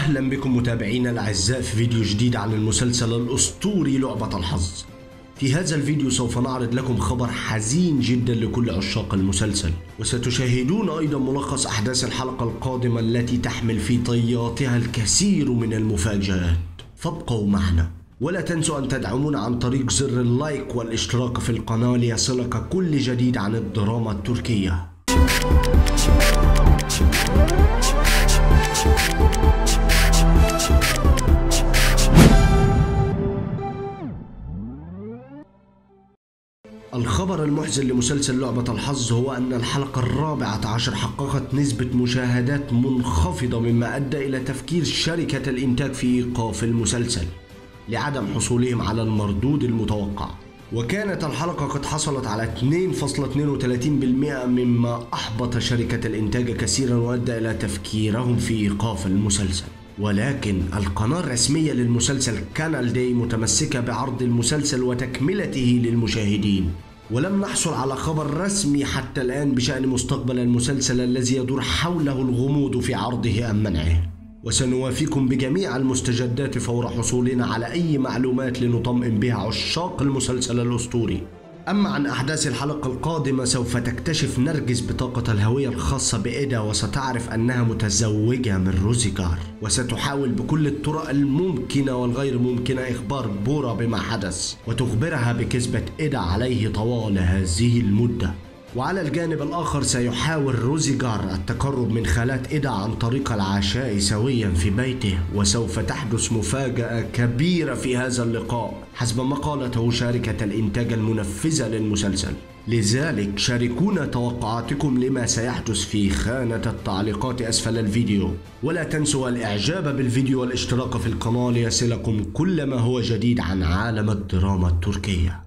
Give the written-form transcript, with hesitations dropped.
أهلا بكم متابعينا الأعزاء في فيديو جديد عن المسلسل الأسطوري لعبة الحظ. في هذا الفيديو سوف نعرض لكم خبر حزين جدا لكل عشاق المسلسل، وستشاهدون أيضا ملخص أحداث الحلقة القادمة التي تحمل في طياتها الكثير من المفاجآت. فابقوا معنا، ولا تنسوا أن تدعمونا عن طريق زر اللايك والاشتراك في القناة ليصلك كل جديد عن الدراما التركية. الخبر المحزن لمسلسل لعبة الحظ هو أن الحلقة 14 حققت نسبة مشاهدات منخفضة، مما أدى إلى تفكير شركة الإنتاج في إيقاف المسلسل لعدم حصولهم على المردود المتوقع. وكانت الحلقة قد حصلت على 2.32%، مما أحبط شركة الإنتاج كثيرا وأدى إلى تفكيرهم في إيقاف المسلسل. ولكن القناة الرسمية للمسلسل كانال داي متمسكة بعرض المسلسل وتكملته للمشاهدين، ولم نحصل على خبر رسمي حتى الآن بشأن مستقبل المسلسل الذي يدور حوله الغموض في عرضه أم منعه. وسنوافيكم بجميع المستجدات فور حصولنا على أي معلومات لنطمئن بها عشاق المسلسل الأسطوري. أما عن أحداث الحلقة القادمة، سوف تكتشف نرجس بطاقة الهوية الخاصة بإيدا، وستعرف أنها متزوجة من روزيجار، وستحاول بكل الطرق الممكنة والغير ممكنة إخبار بورا بما حدث وتخبرها بكذبة إيدا عليه طوال هذه المدة. وعلى الجانب الآخر سيحاول روزيجار التقرب من خالات إيدا عن طريق العشاء سويا في بيته، وسوف تحدث مفاجأة كبيرة في هذا اللقاء حسب ما قالته شركة الإنتاج المنفذة للمسلسل. لذلك شاركونا توقعاتكم لما سيحدث في خانة التعليقات أسفل الفيديو، ولا تنسوا الإعجاب بالفيديو والاشتراك في القناة ليصلكم كل ما هو جديد عن عالم الدراما التركية.